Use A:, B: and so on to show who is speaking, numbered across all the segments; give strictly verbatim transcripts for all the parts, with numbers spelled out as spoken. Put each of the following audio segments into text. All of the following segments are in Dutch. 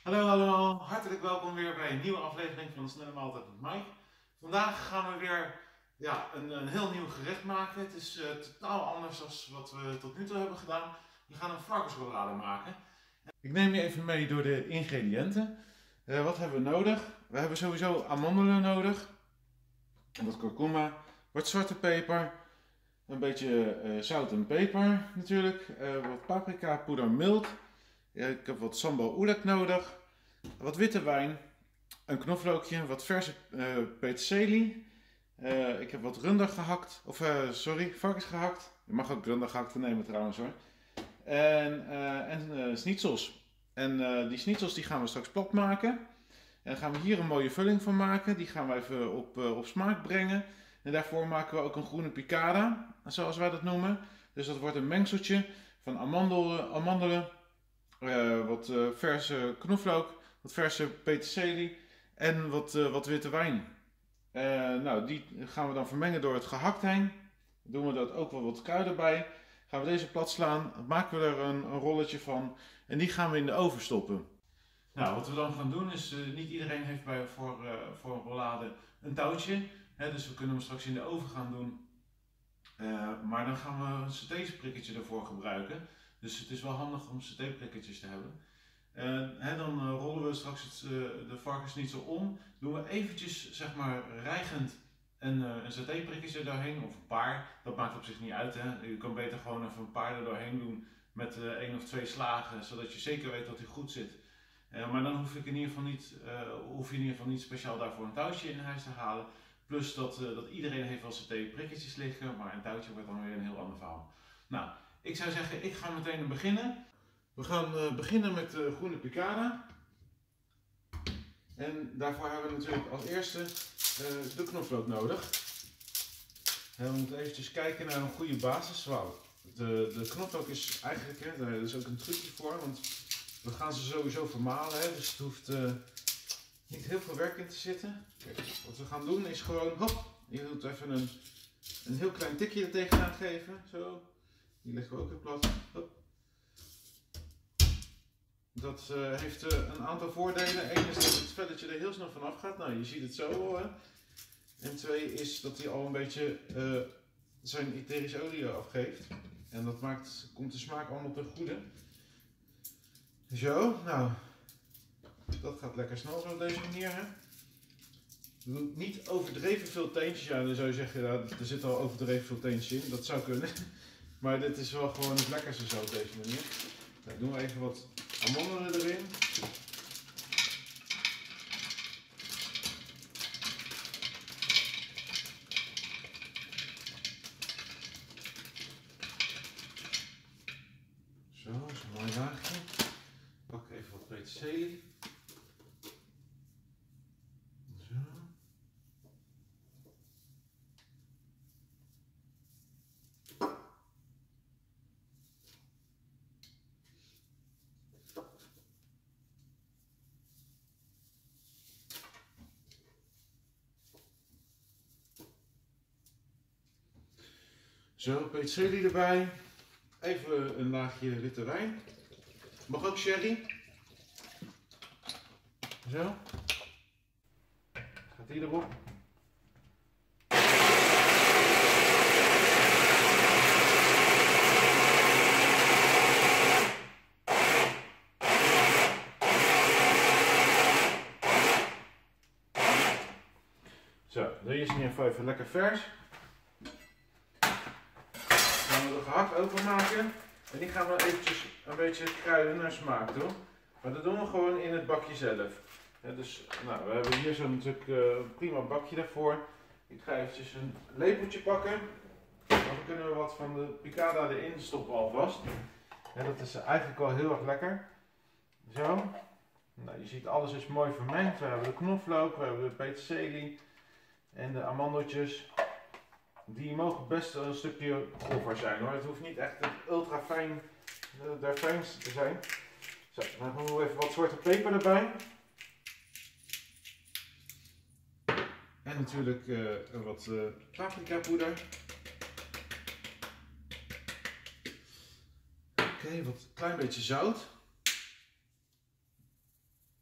A: Hallo allemaal, hartelijk welkom weer bij een nieuwe aflevering van de Snelle Maaltijd met Mike. Vandaag gaan we weer ja, een, een heel nieuw gerecht maken. Het is uh, totaal anders dan wat we tot nu toe hebben gedaan. We gaan een varkensrollade maken. Ik neem je even mee door de ingrediënten. Uh, wat hebben we nodig? We hebben sowieso amandelen nodig. Wat kurkuma, wat zwarte peper, een beetje uh, zout en peper natuurlijk. Uh, wat paprika, poeder, mild. Uh, ik heb wat sambal oelek nodig. Wat witte wijn, een knoflookje, wat verse uh, peterselie. Uh, ik heb wat runder gehakt, of uh, sorry, varkens gehakt. Je mag ook runder gehakt nemen trouwens hoor. En, uh, en uh, schnitzels. En uh, die schnitzels die gaan we straks plat maken. En dan gaan we hier een mooie vulling van maken. Die gaan we even op, uh, op smaak brengen. En daarvoor maken we ook een groene picada, zoals wij dat noemen. Dus dat wordt een mengseltje van amandel, amandelen, uh, wat uh, verse knoflook, wat verse peterselie en wat, uh, wat witte wijn. Uh, nou, die gaan we dan vermengen door het gehakt heen. Doen we dat ook wel wat kruiden bij. Gaan we deze plat slaan, maken we er een, een rolletje van en die gaan we in de oven stoppen. Nou, wat we dan gaan doen is, uh, niet iedereen heeft bij, voor, uh, voor een rollade een touwtje. Hè, dus we kunnen hem straks in de oven gaan doen. Uh, maar dan gaan we een satéprikkertje ervoor gebruiken. Dus het is wel handig om satéprikkertjes te hebben. Uh, hè, dan uh, rollen we straks het, uh, de varkensnietsel om. Doen we eventjes, zeg maar, rijgend een, uh, een satéprikkertje doorheen. Of een paar. Dat maakt op zich niet uit. Hè. Je kan beter gewoon even een paar er doorheen doen met uh, één of twee slagen. Zodat je zeker weet dat hij goed zit. Uh, maar dan hoef, ik in ieder geval niet, uh, hoef je in ieder geval niet speciaal daarvoor een touwtje in huis te halen. Plus dat, uh, dat iedereen heeft wel satéprikkertjes liggen. Maar een touwtje wordt dan weer een heel ander verhaal. Nou, ik zou zeggen, ik ga meteen beginnen. We gaan uh, beginnen met de groene picada. En daarvoor hebben we natuurlijk als eerste uh, de knoflook nodig. En we moeten eventjes kijken naar een goede basis. Wow. De, de knoflook is eigenlijk, hè, daar is ook een trucje voor, want we gaan ze sowieso vermalen. Hè, dus het hoeft uh, niet heel veel werk in te zitten. Kijk, wat we gaan doen is gewoon, hop, je doet even een, een heel klein tikje er tegenaan geven. Zo. Die leggen we ook weer plat. Hop. Dat uh, heeft uh, een aantal voordelen. Eén is dat het velletje er heel snel vanaf gaat. Nou, je ziet het zo al. Hè. En twee is dat hij al een beetje uh, zijn etherische olie afgeeft. En dat maakt, komt de smaak allemaal ten goede. Zo, nou. Dat gaat lekker snel zo op deze manier. Hè. Niet overdreven veel teentjes. Ja, dan zou je zeggen, ja, er zit al overdreven veel teentjes in. Dat zou kunnen. Maar dit is wel gewoon het lekkerste zo op deze manier. Dan doen we even wat amandelen erin. Zo, dat is een mooi laagje. Pak even wat peterselie. Zo. Zo, peterselie erbij. Even een laagje witte wijn. Mag ook sherry. Zo. Gaat die erop. Zo, deze is nu even, even lekker vers. Dan gaan we de gehakt openmaken. En die gaan we eventjes een beetje kruiden naar smaak doen. Maar dat doen we gewoon in het bakje zelf. Ja, dus, nou, we hebben hier zo'n natuurlijk uh, prima bakje daarvoor. Ik ga eventjes een lepeltje pakken. Dan kunnen we wat van de picada erin stoppen alvast. Ja, dat is eigenlijk wel heel erg lekker. Zo. Nou, je ziet alles is mooi vermengd. We hebben de knoflook, we hebben de peterselie en de amandeltjes. Die mogen best een stukje grover zijn hoor. Het hoeft niet echt het ultra fijn, uh, der fijnste te zijn. Zo, dan doen we even wat zwarte peper erbij. En natuurlijk uh, wat uh, paprika poeder. Oké, okay, wat klein beetje zout.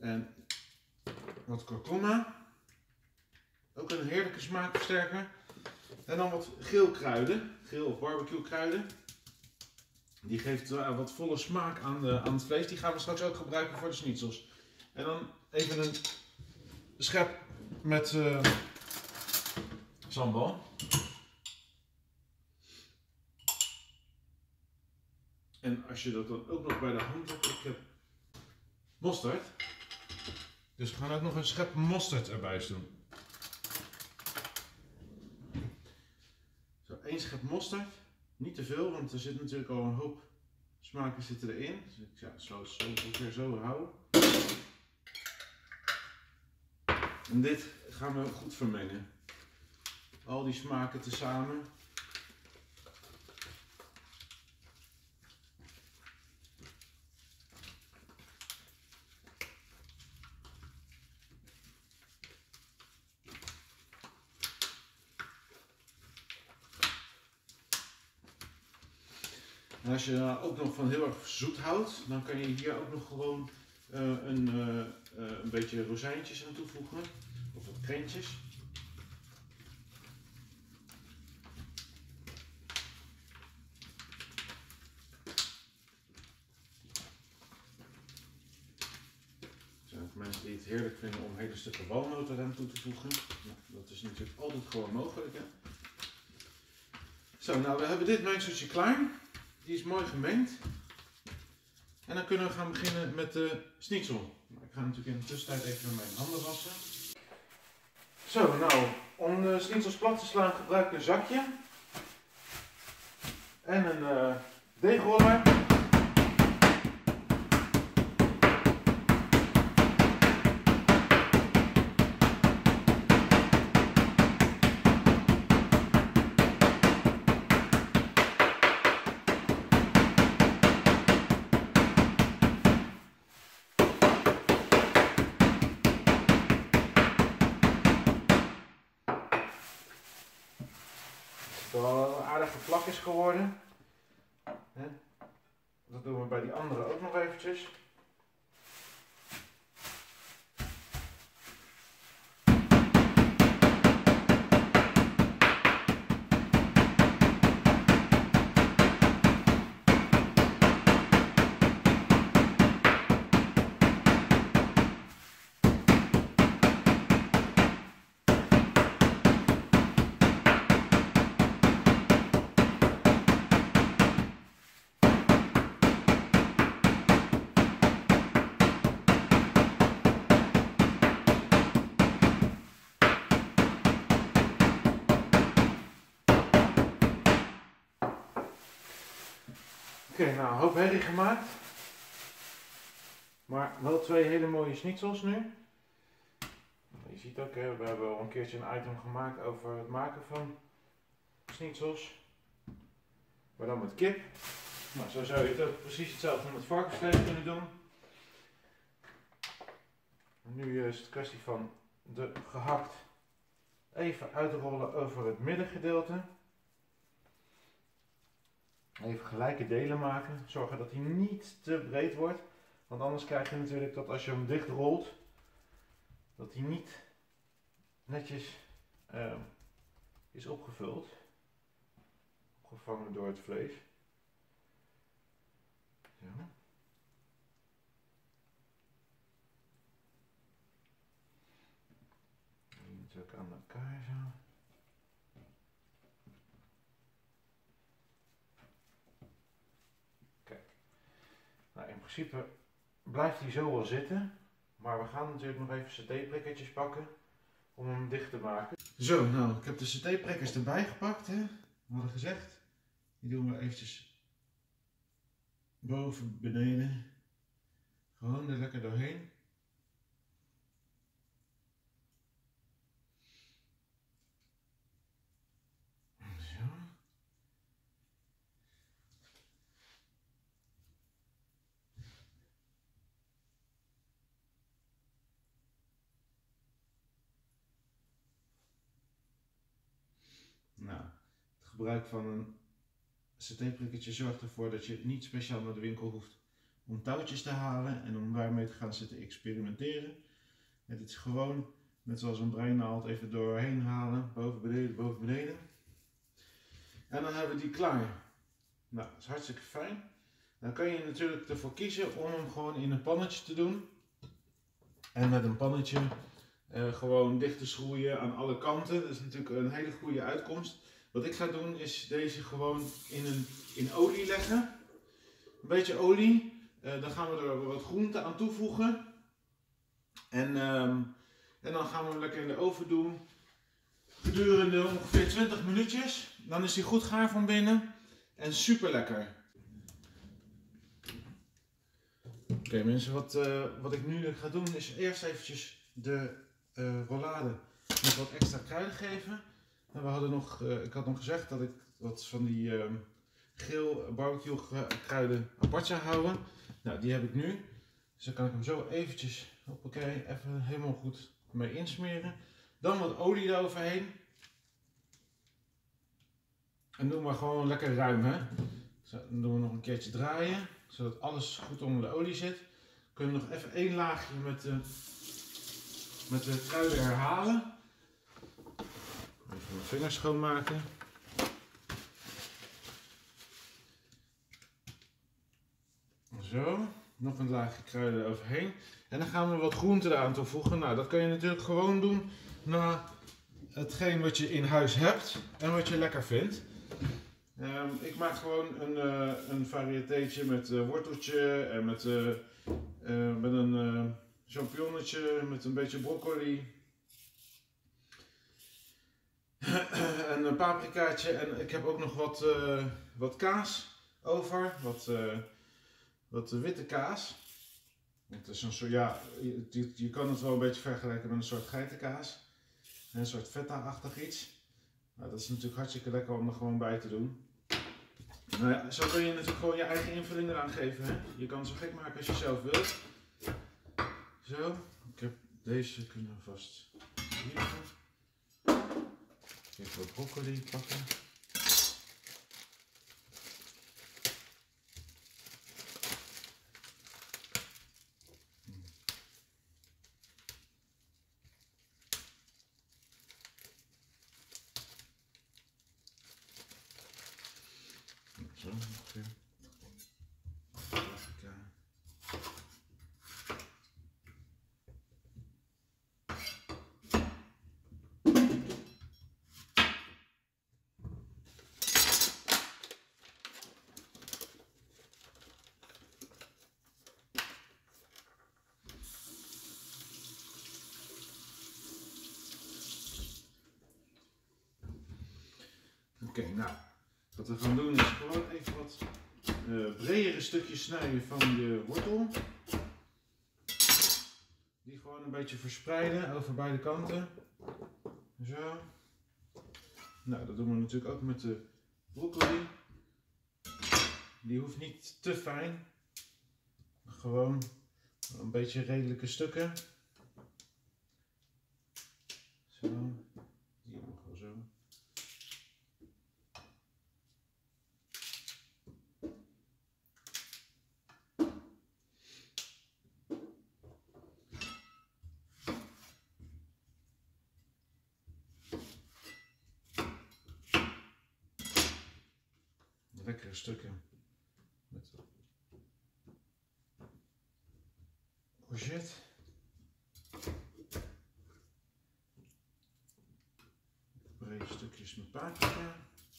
A: En wat kurkuma. Ook een heerlijke smaakversterker. En dan wat geelkruiden, geel of barbecue kruiden. Die geeft uh, wat volle smaak aan, de, aan het vlees. Die gaan we straks ook gebruiken voor de schnitzels. En dan even een schep met uh, sambal. En als je dat dan ook nog bij de hand hebt, ik heb mosterd. Dus we gaan ook nog een schep mosterd erbij doen. Zo, één schep mosterd. Niet te veel, want er zit natuurlijk al een hoop smaken zitten erin. Dus ik ja, zo, zo ongeveer zo houden. En dit gaan we goed vermengen. Al die smaken tezamen. En als je ook nog van heel erg zoet houdt, dan kan je hier ook nog gewoon uh, een, uh, uh, een beetje rozijntjes aan toevoegen. Of wat krentjes. Er zijn ook mensen die het heerlijk vinden om hele stukken walnoten eraan toe te voegen. Nou, dat is natuurlijk altijd gewoon mogelijk. Hè? Zo, nou we hebben dit mengseltje klaar. Die is mooi gemengd. En dan kunnen we gaan beginnen met de schnitzel. Ik ga natuurlijk in de tussentijd even mijn handen wassen. Zo, nou, om de schnitzels plat te slaan gebruik ik een zakje. En een uh, deegroller. Wel een aardige vlak is geworden. Dat doen we bij die andere ook nog eventjes. Oké, okay, nou een hoop herrie gemaakt. Maar wel twee hele mooie schnitzels nu. Je ziet ook, hè, we hebben al een keertje een item gemaakt over het maken van schnitzels. Maar dan met kip. Nou, zo zou je het ook precies hetzelfde met varkensvlees kunnen doen. En nu is het kwestie van de gehakt even uitrollen over het middengedeelte. Even gelijke delen maken. Zorgen dat hij niet te breed wordt. Want anders krijg je natuurlijk dat als je hem dicht rolt, dat hij niet netjes uh, is opgevuld. Opgevangen door het vlees. Zo. Die moet ook aan elkaar zo. Nou, in principe blijft hij zo wel zitten, maar we gaan natuurlijk nog even satéprikkertjes pakken om hem dicht te maken. Zo, nou, ik heb de satéprikkers erbij gepakt, hè. We hadden gezegd, die doen we eventjes boven, beneden, gewoon er lekker doorheen. Zo. Nou, het gebruik van een satéprikkertje zorgt ervoor dat je niet speciaal naar de winkel hoeft om touwtjes te halen en om daarmee te gaan zitten experimenteren. En dit is gewoon, net zoals een breinaald, even doorheen halen, boven beneden, boven beneden. En dan hebben we die klaar. Nou, dat is hartstikke fijn. Dan kan je natuurlijk ervoor kiezen om hem gewoon in een pannetje te doen. En met een pannetje uh, gewoon dicht te schroeien aan alle kanten. Dat is natuurlijk een hele goede uitkomst. Wat ik ga doen is deze gewoon in, een, in olie leggen. Een beetje olie. Uh, dan gaan we er wat groente aan toevoegen. En, um, en dan gaan we hem lekker in de oven doen. Gedurende ongeveer twintig minuutjes. Dan is hij goed gaar van binnen. En super lekker. Oké okay, mensen, wat, uh, wat ik nu ga doen is eerst eventjes de uh, rollade nog wat extra kruiden geven. En we hadden nog, uh, ik had nog gezegd dat ik wat van die uh, geel barbecue kruiden apart zou houden. Nou, die heb ik nu. Dus dan kan ik hem zo eventjes, hoppakee, even helemaal goed mee insmeren. Dan wat olie eroverheen. En doen we gewoon lekker ruim, hè. Zo, dan doen we nog een keertje draaien, zodat alles goed onder de olie zit. Kunnen we nog even één laagje met de, met de kruiden herhalen. Even mijn vingers schoonmaken. Zo, nog een laagje kruiden eroverheen. En dan gaan we wat groenten eraan toevoegen. Nou, dat kan je natuurlijk gewoon doen naar hetgeen wat je in huis hebt en wat je lekker vindt. Um, ik maak gewoon een, uh, een varieteetje met uh, worteltje en met, uh, uh, met een uh, champignonnetje, met een beetje broccoli. En een paprikaatje en ik heb ook nog wat, uh, wat kaas over, wat, uh, wat witte kaas. Het is een soort, ja, je, je kan het wel een beetje vergelijken met een soort geitenkaas. Een soort feta-achtig iets. Nou, dat is natuurlijk hartstikke lekker om er gewoon bij te doen. Nou ja, zo kun je natuurlijk gewoon je eigen invulling eraan geven. Hè? Je kan het zo gek maken als je zelf wilt. Zo, ik heb deze kunnen we vast hier. Even wat broccoli pakken. Zo ongeveer. Paprika. Oké, okay, nou. Wat we gaan doen is gewoon even wat uh, bredere stukjes snijden van de wortel. Die gewoon een beetje verspreiden over beide kanten. Zo. Nou, dat doen we natuurlijk ook met de broccoli. Die hoeft niet te fijn. Gewoon een beetje redelijke stukken. Zo. Die nog wel zo. Lekkere stukken met courgette. Brede stukjes met paprika.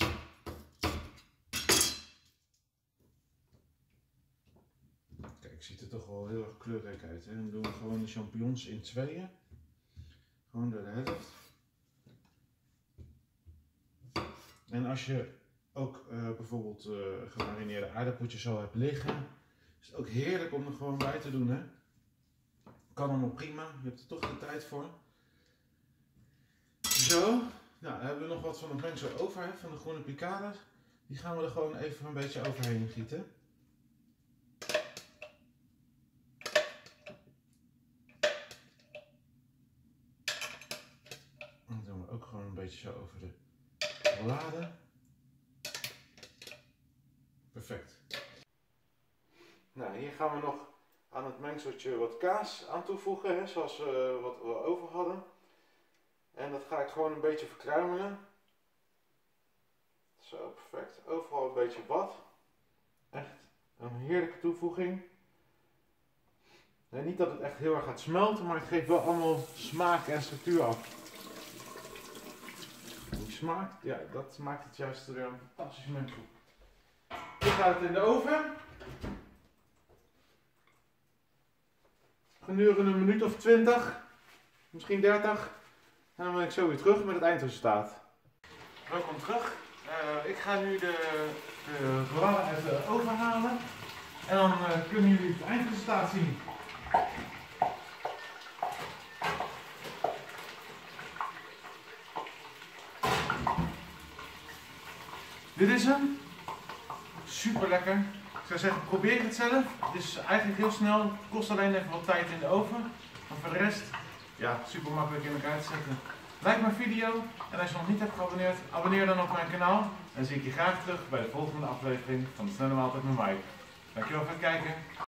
A: Kijk, ziet er toch wel heel erg kleurrijk uit. Hè? Dan doen we gewoon de champignons in tweeën. Gewoon door de helft. En als je ook uh, bijvoorbeeld uh, gemarineerde aardappeltjes al hebt liggen, is het ook heerlijk om er gewoon bij te doen. Hè? Kan allemaal prima, je hebt er toch de tijd voor. Zo, nou, dan hebben we nog wat van het mengsel over, hè, van de groene picades. Die gaan we er gewoon even een beetje overheen gieten. En dan doen we ook gewoon een beetje zo over de rollade. Perfect. Nou, hier gaan we nog aan het mengseltje wat kaas aan toevoegen, hè, zoals we wat we over hadden. En dat ga ik gewoon een beetje verkruimelen. Zo, perfect. Overal een beetje wat. Echt een heerlijke toevoeging. Nee, niet dat het echt heel erg gaat smelten, maar het geeft wel allemaal smaak en structuur af. Die smaak, ja, dat maakt het juist weer een fantastisch mengsel. Ik ga het in de oven. Gedurende een minuut of twintig, misschien dertig. En dan ben ik zo weer terug met het eindresultaat. Welkom terug. Uh, ik ga nu de, de rollen uit de oven halen. En dan uh, kunnen jullie het eindresultaat zien. Dit is hem. Super lekker. Ik zou zeggen, probeer het zelf. Het is eigenlijk heel snel. Het kost alleen even wat tijd in de oven. Maar voor de rest, ja, super makkelijk in elkaar te zetten. Like mijn video en als je nog niet hebt geabonneerd, abonneer dan op mijn kanaal. En dan zie ik je graag terug bij de volgende aflevering van de Snelle Maaltijd met Mike. Dankjewel voor het kijken.